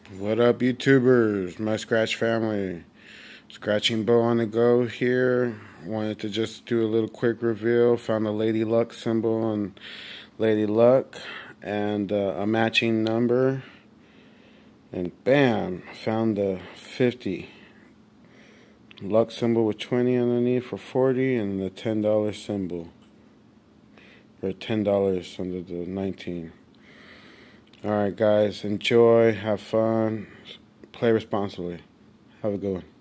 What up, YouTubers? My Scratch family. Scratching Bow on the go here. Wanted to just do a little quick reveal. Found a Lady Luck symbol on Lady Luck and a matching number. And bam, found the 50. Luck symbol with 20 underneath for 40 and the $10 symbol. For $10 under the 19. Alright guys, enjoy, have fun, play responsibly. Have a good one.